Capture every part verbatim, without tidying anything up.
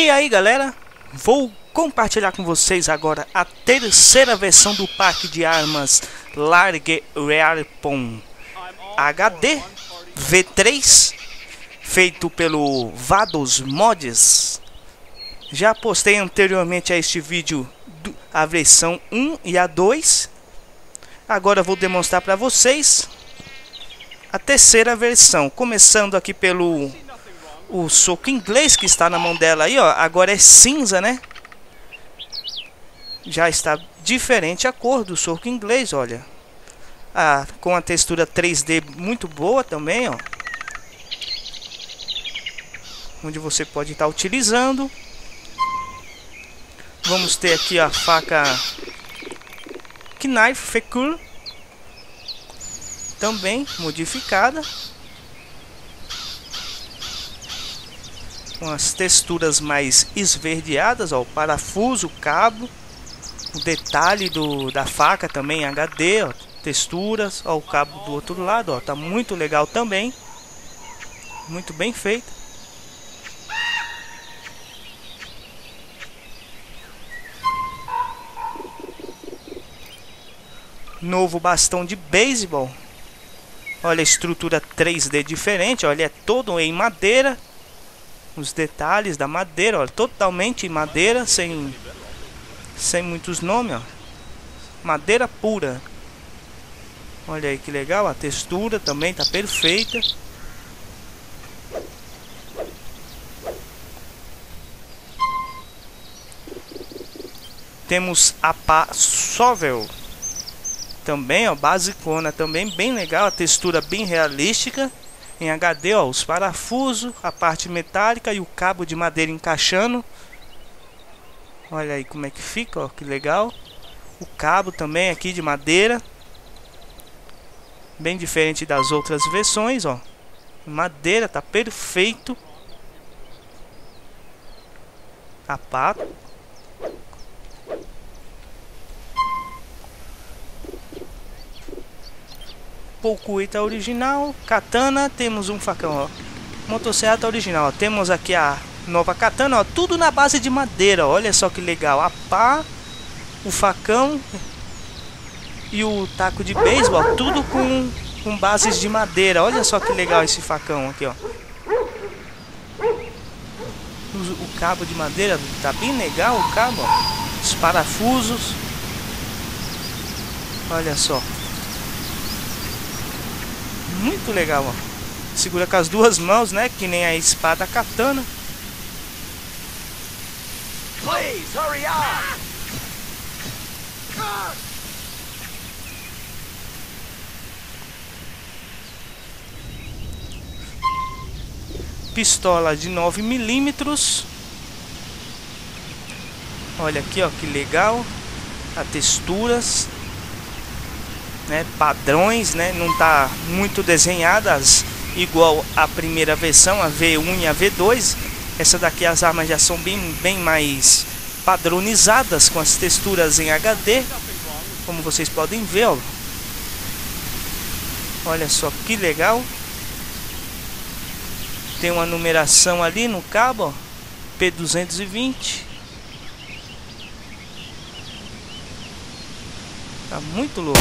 E aí galera, vou compartilhar com vocês agora a terceira versão do pack de armas Large Weapon H D V três, feito pelo Vados Mods. Já postei anteriormente a este vídeo a versão um e a dois. Agora vou demonstrar para vocês a terceira versão, começando aqui pelo o soco inglês que está na mão dela aí, ó. Agora é cinza, né? Já está diferente a cor do soco inglês, olha. Ah, com a textura três D muito boa também, ó. Onde você pode estar utilizando. Vamos ter aqui a faca Knife Fecur, também modificada, com as texturas mais esverdeadas, ó, o parafuso, o cabo, o detalhe do, da faca também H D, ó, texturas, ó, o cabo do outro lado, ó, tá muito legal também, muito bem feito. Novo bastão de beisebol. Olha a estrutura três D diferente, olha, é todo em madeira. Os detalhes da madeira, olha, totalmente em madeira, sem sem muitos nomes, ó. Madeira pura. Olha aí que legal, a textura também tá perfeita. Temos a pá Sovel. Também, ó, basicona, também bem legal, a textura bem realística em H D, ó, os parafusos, a parte metálica e o cabo de madeira encaixando. Olha aí como é que fica, ó, que legal. O cabo também aqui de madeira, bem diferente das outras versões, ó. Madeira, tá perfeito. A pá. Poucuita original, katana, temos um facão, ó, motosserra original, ó. Temos aqui a nova katana, ó, tudo na base de madeira, olha só que legal, a pá, o facão e o taco de beisebol, tudo com, com bases de madeira, olha só que legal esse facão aqui, ó. O, o cabo de madeira, tá bem legal o cabo, ó. Os parafusos, olha só. Muito legal, ó. Segura com as duas mãos, né? Que nem a espada katana. Please, hurry up. Pistola de nove milímetros. Olha aqui, ó, que legal. As texturas, né, padrões, né, não tá muito desenhadas igual a primeira versão, a V um e a V dois. Essa daqui as armas já são bem, bem mais padronizadas, com as texturas em H D, como vocês podem ver, ó. Olha só que legal. Tem uma numeração ali no cabo, ó, P duzentos e vinte. Tá muito louco.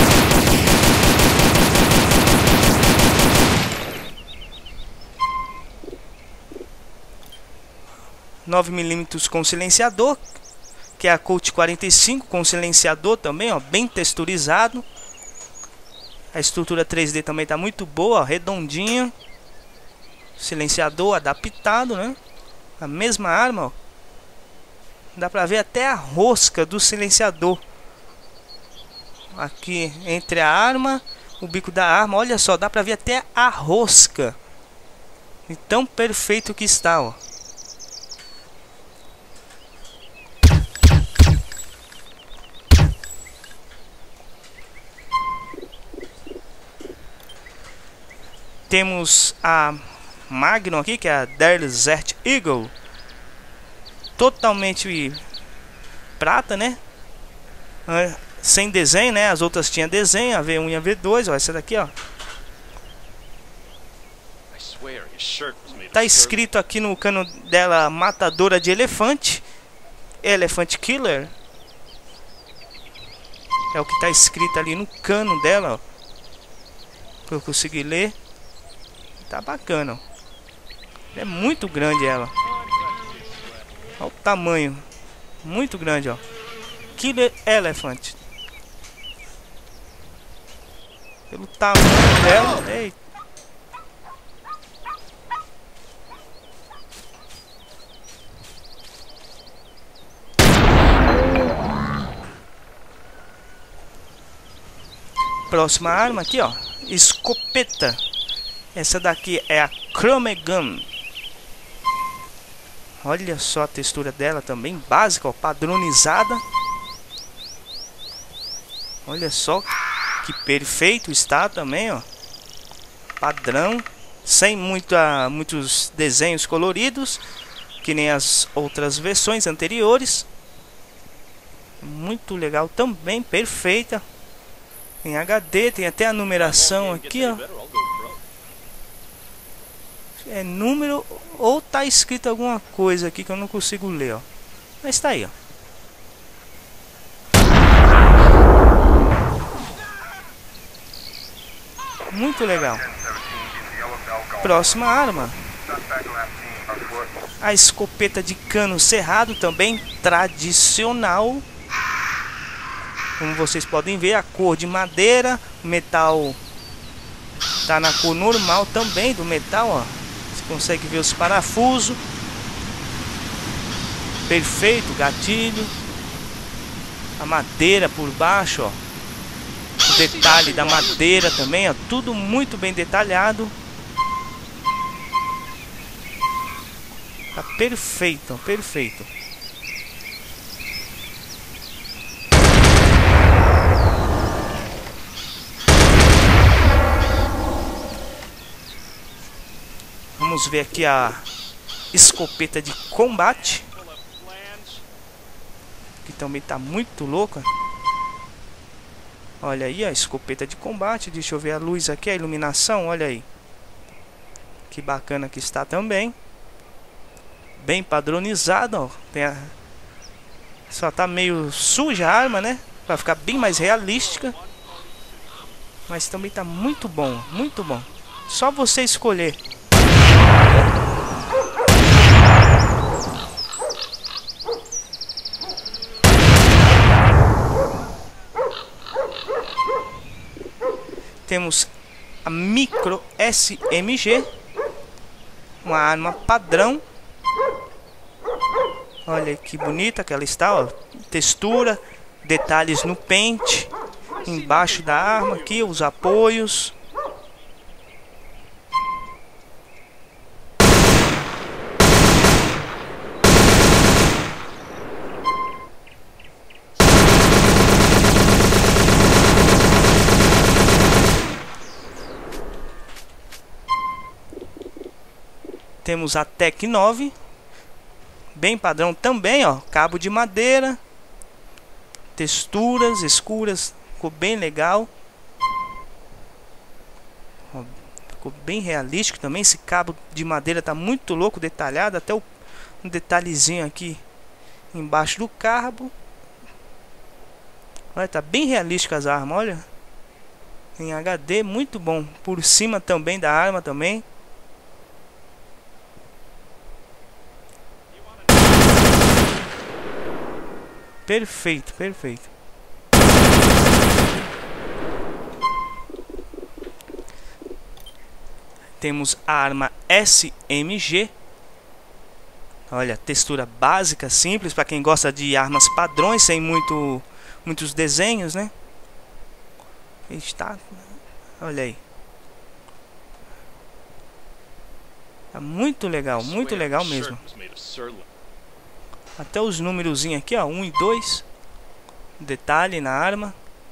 nove milímetros com silenciador, que é a Colt quarenta e cinco com silenciador também, ó, bem texturizado. A estrutura três D também tá muito boa, ó, redondinha. Silenciador adaptado, né? A mesma arma, ó. Dá pra ver até a rosca do silenciador aqui entre a arma, o bico da arma, olha só, dá pra ver até a rosca. E tão perfeito que está, ó. Temos a Magnum aqui, que é a Desert Eagle, totalmente prata, né? Sem desenho, né? As outras tinham desenho, a V um e a V dois, ó, essa daqui, ó. tá escrito aqui no cano dela, matadora de elefante. Elephant Killer. É o que tá escrito ali no cano dela, ó. Pra eu conseguir ler. Tá bacana, ó. É muito grande ela. Olha o tamanho. Muito grande, ó. Killer Elephant. Pelo tamanho dela. Eita. Próxima arma aqui, ó. Escopeta. Essa daqui é a Chrome Gun. Olha só a textura dela também, básica, ó, padronizada. Olha só que perfeito está também, ó. Padrão, sem muita, muitos desenhos coloridos, que nem as outras versões anteriores. Muito legal também, perfeita. Em H D, tem até a numeração aqui, ó. É número ou tá escrito alguma coisa aqui que eu não consigo ler, ó. Mas tá aí, ó. Muito legal. Próxima arma. A escopeta de cano cerrado, também tradicional. Como vocês podem ver, a cor de madeira, metal tá na cor normal também do metal, ó. Você consegue ver os parafusos. Perfeito, gatilho. A madeira por baixo, ó. O detalhe da madeira também, ó. Tudo muito bem detalhado. Tá perfeito, ó, perfeito. Vamos ver aqui a escopeta de combate, que também tá muito louca. Olha aí a escopeta de combate. Deixa eu ver a luz aqui, a iluminação, olha aí. Que bacana que está também. Bem padronizado, ó. Tem a... Só tá meio suja a arma, né? Pra ficar bem mais realística. Mas também tá muito bom, muito bom. Só você escolher. Temos a Micro S M G, uma arma padrão. Olha que bonita que ela está, ó. Textura, detalhes no pente, embaixo da arma aqui, os apoios. Temos a Tec nove, bem padrão também, ó, cabo de madeira, texturas escuras, ficou bem legal, ó, ficou bem realístico também. Esse cabo de madeira tá muito louco, detalhado, até o, um detalhezinho aqui embaixo do cabo. Olha, tá bem realístico as armas, olha, em H D, muito bom. Por cima também da arma também. Perfeito, perfeito. Temos a arma S M G. Olha, textura básica, simples, para quem gosta de armas padrões, sem muito, muitos desenhos, né? Está, olha aí. Tá muito legal, muito legal mesmo. Até os númerozinhos aqui, ó, um e dois. Detalhe na arma.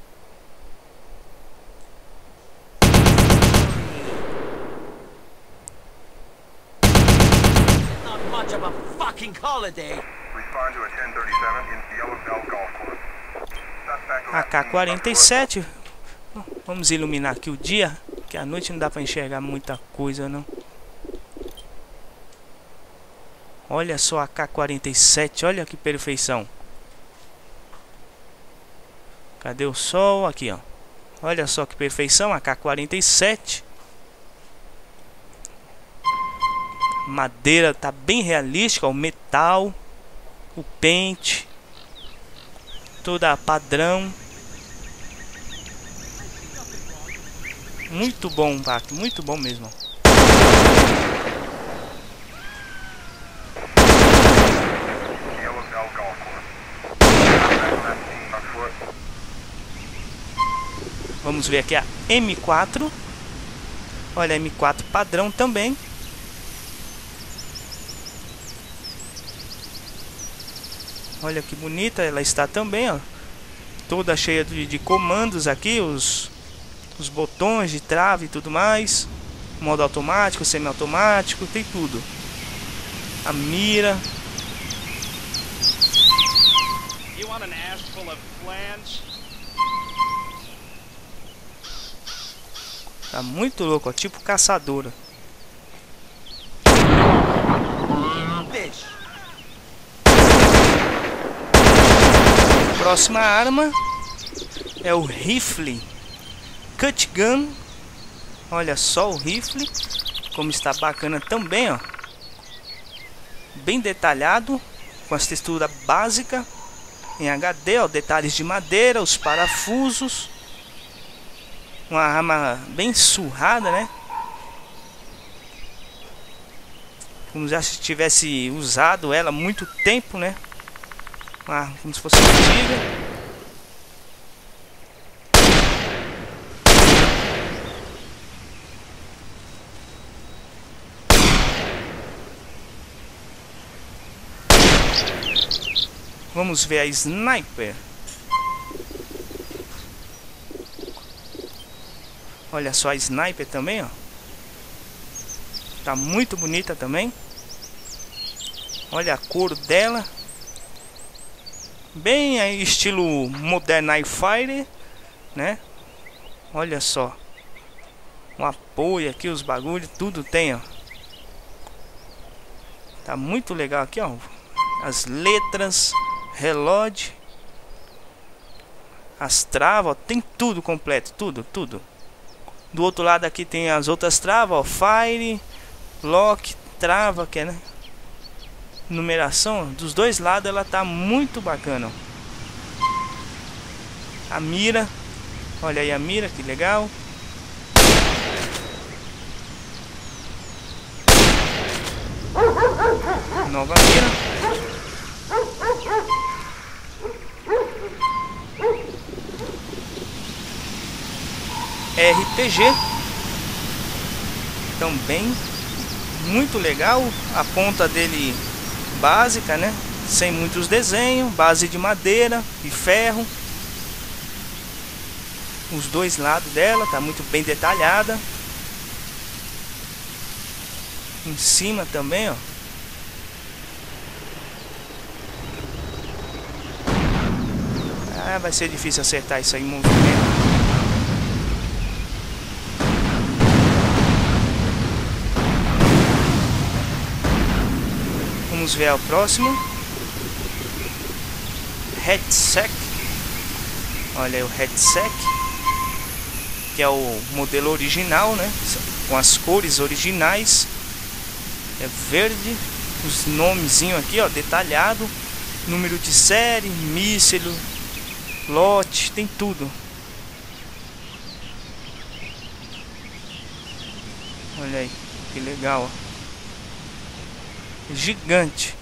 A K quarenta e sete. Vamos iluminar aqui o dia, que à noite não dá pra enxergar muita coisa, não. Olha só a K quarenta e sete, olha que perfeição. Cadê o sol? Aqui, ó. Olha só que perfeição, a K quarenta e sete. Madeira tá bem realística, o metal, o pente, toda padrão. Muito bom, Pac, muito bom mesmo. Vamos ver aqui a M quatro. Olha, a M quatro padrão também. Olha que bonita ela está também, ó. Toda cheia de, de comandos aqui, os, os botões de trave e tudo mais. Modo automático, semiautomático, tem tudo. A mira. You want an ass full of flange? Tá muito louco, ó, tipo caçadora. Próxima arma é o rifle Cut Gun. Olha só o rifle, como está bacana também, ó. Bem detalhado, com as texturas básicas em H D, ó, detalhes de madeira, os parafusos. Uma arma bem surrada, né? Como já se tivesse usado ela há muito tempo, né? Ah, como se fosse antiga. Vamos ver a sniper. Olha só a sniper também, ó. Tá muito bonita também. Olha a cor dela. Bem aí, estilo Modern Fire, né? Olha só. Um apoio aqui, os bagulhos, tudo tem, ó. Tá muito legal aqui, ó. As letras, relógio, as travas, ó. Tem tudo completo, tudo, tudo. Do outro lado aqui tem as outras travas, ó. Fire, lock, trava, que é, né? Numeração, dos dois lados ela tá muito bacana, ó. A mira, olha aí a mira, que legal. Nova mira. R P G também muito legal. A ponta dele básica, né? Sem muitos desenhos, base de madeira e ferro. Os dois lados dela tá muito bem detalhada. Em cima também, ó. Ah, vai ser difícil acertar isso aí em movimento. Vamos ver o próximo. Headset. Olha aí o headset, que é o modelo original, né? Com as cores originais. É verde. Os nomezinhos aqui, ó, detalhado. Número de série, míssil, lote, tem tudo. Olha aí, que legal, ó. Gigante.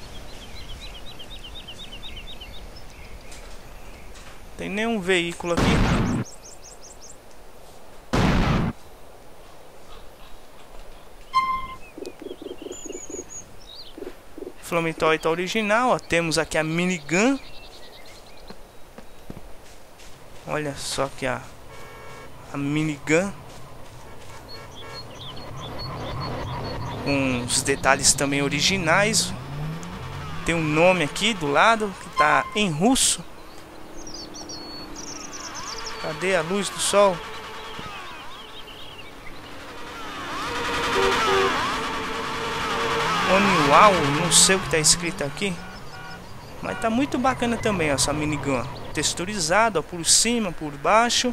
Tem nenhum veículo aqui. Flametoy tá original, ó. Temos aqui a minigun. Olha só que a a minigun. Com os detalhes também originais. Tem um nome aqui do lado que tá em russo. Cadê a luz do sol? Oni Uau, não sei o que tá escrito aqui. Mas tá muito bacana também, ó, essa minigun. Texturizada, ó, por cima, por baixo.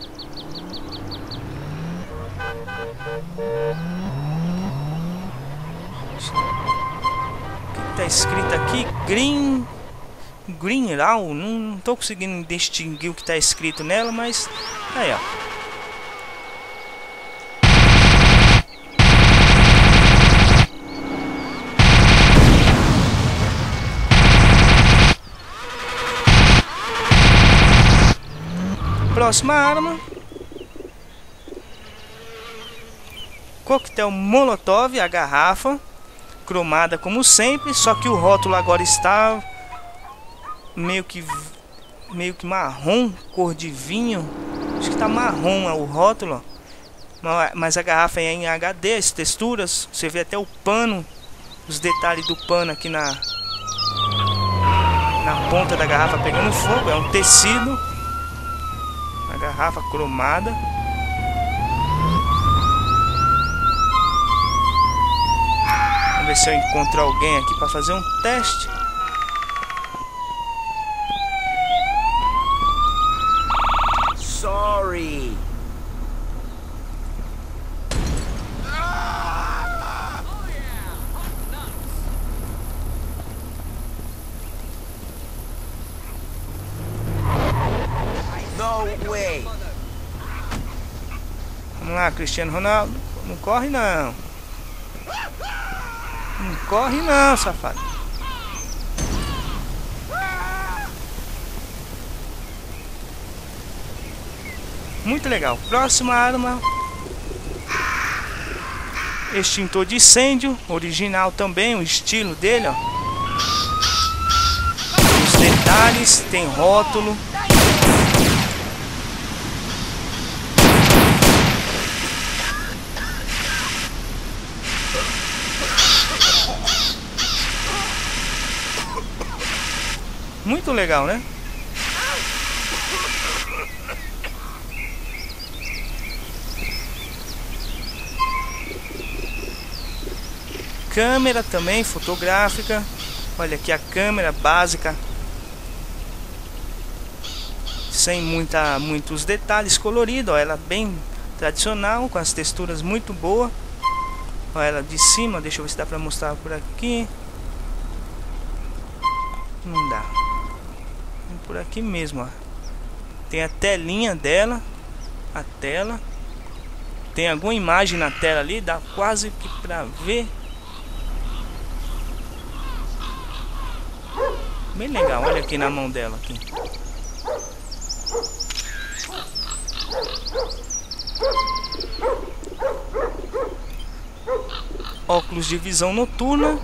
O que tá escrito aqui? Green... Green Raw. Não, não tô conseguindo distinguir o que tá escrito nela, mas... Aí, ó. Próxima arma. Coquetel Molotov, a garrafa. Cromada como sempre, só que o rótulo agora está meio que meio que marrom, cor de vinho. Acho que tá marrom o rótulo, ó. Mas a garrafa é em H D, as texturas, você vê até o pano, os detalhes do pano aqui na na ponta da garrafa pegando fogo, é um tecido. A garrafa cromada. Vamos ver se eu encontro alguém aqui para fazer um teste. Sorry. No way. Vamos lá, Cristiano Ronaldo. Não corre não. Não corre não, safado. Muito legal. Próxima arma. Extintor de incêndio. Original também, o estilo dele, ó. Os detalhes, tem rótulo. Muito legal, né? Câmera também fotográfica. Olha aqui a câmera básica, sem muita, muitos detalhes coloridos. Ó, ela bem tradicional, com as texturas muito boas. Olha ela de cima, deixa eu ver se dá pra mostrar por aqui. Não dá. Por aqui mesmo, ó. Tem a telinha dela, a tela. Tem alguma imagem na tela ali, dá quase que pra ver. Bem legal, olha aqui na mão dela aqui. Óculos de visão noturna.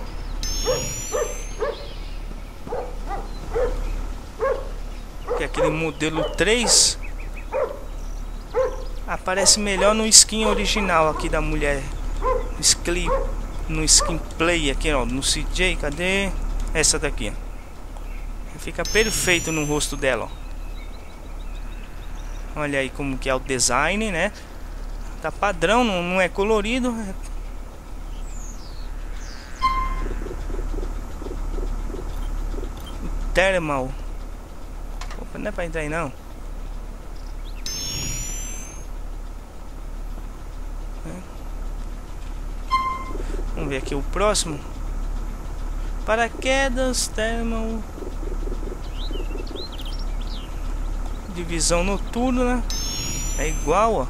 Que é aquele modelo três. Aparece melhor no skin original aqui da mulher. Skin, no skin play aqui, ó, no C J, cadê? Essa daqui, ó. Fica perfeito no rosto dela, ó. Olha aí como que é o design, né? Tá padrão, não, não é colorido. Thermal. Opa, não é pra entrar aí não. Vamos ver aqui o próximo. Paraquedas, thermal. Divisão noturna. É igual, ó.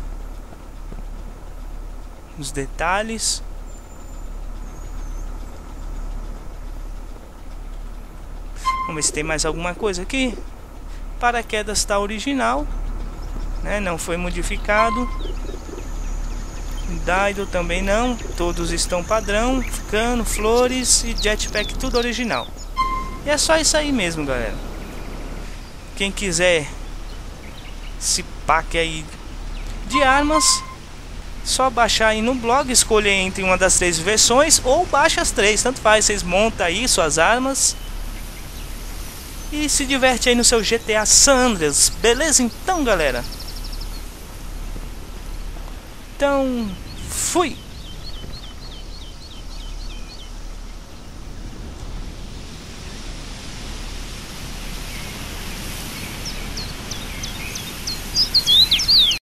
Os detalhes. Vamos ver se tem mais alguma coisa aqui. Paraquedas está original, né? Não foi modificado. Daido também não. Todos estão padrão. Cano, flores e jetpack, tudo original. E é só isso aí mesmo, galera. Quem quiser esse pack aí de armas, só baixar aí no blog, escolher entre uma das três versões ou baixa as três, tanto faz, vocês montam aí suas armas e se diverte aí no seu G T A San Andreas, beleza? Então, galera, então fui!